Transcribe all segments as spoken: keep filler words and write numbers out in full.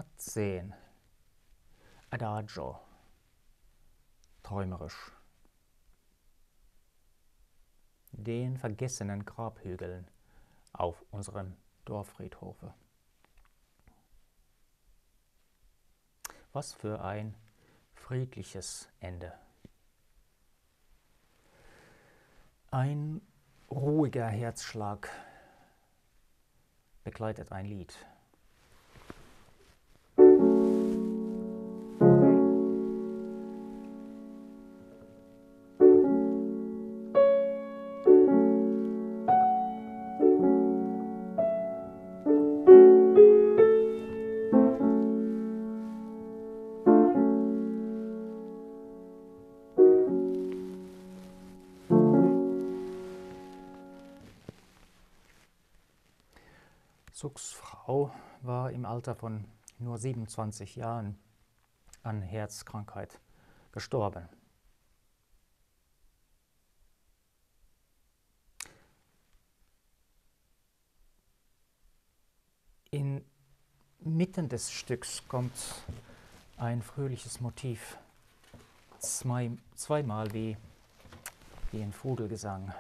Part zehn. Adagio. Träumerisch. Den vergessenen Grabhügeln auf unserem Dorffriedhofe. Was für ein friedliches Ende. Ein ruhiger Herzschlag begleitet ein Lied. Zucks Frau war im Alter von nur siebenundzwanzig Jahren an Herzkrankheit gestorben. Inmitten des Stücks kommt ein fröhliches Motiv, zwei, zweimal wie, wie ein Vogelgesang.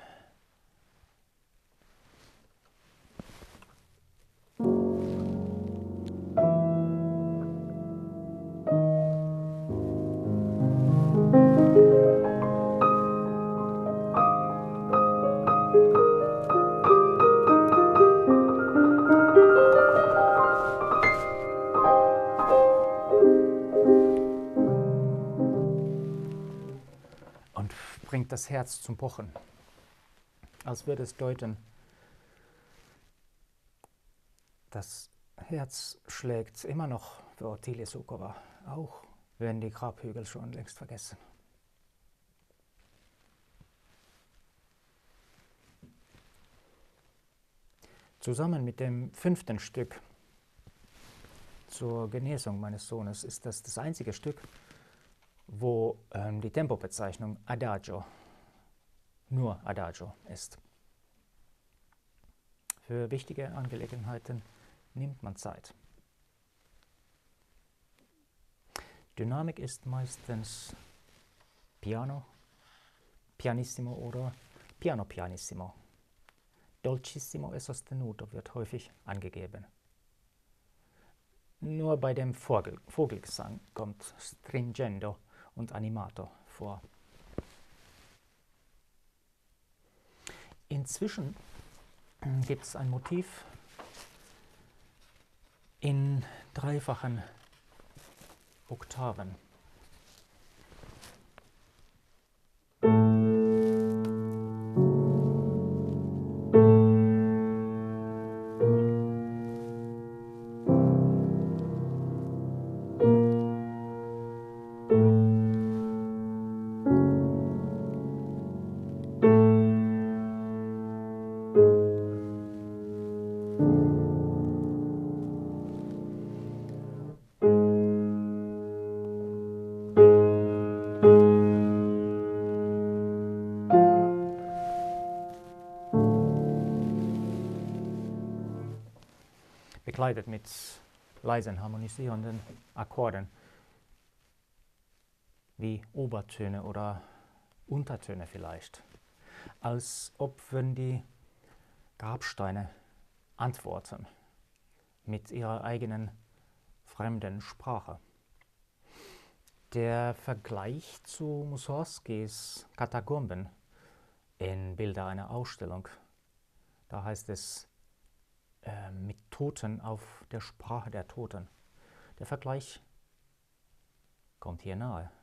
Und bringt das Herz zum Pochen, als würde es deuten, das Herz schlägt immer noch für Ottilie Suková, auch wenn die Grabhügel schon längst vergessen. Zusammen mit dem fünften Stück zur Genesung meines Sohnes ist das das einzige Stück, wo ähm, die Tempobezeichnung Adagio, nur Adagio ist. Für wichtige Angelegenheiten nimmt man Zeit. Dynamik ist meistens Piano, Pianissimo oder Piano Pianissimo. Dolcissimo e sostenuto wird häufig angegeben. Nur bei dem Vogel, Vogelgesang kommt Stringendo und Animato vor. Inzwischen gibt es ein Motiv in dreifachen Oktaven. Begleitet mit leisen harmonisierenden Akkorden wie Obertöne oder Untertöne vielleicht, als ob würden die Grabsteine antworten mit ihrer eigenen fremden Sprache. Der Vergleich zu Mussorgskis Katakomben in Bilder einer Ausstellung, da heißt es äh, mit Toten auf der Sprache der Toten. Der Vergleich kommt hier nahe.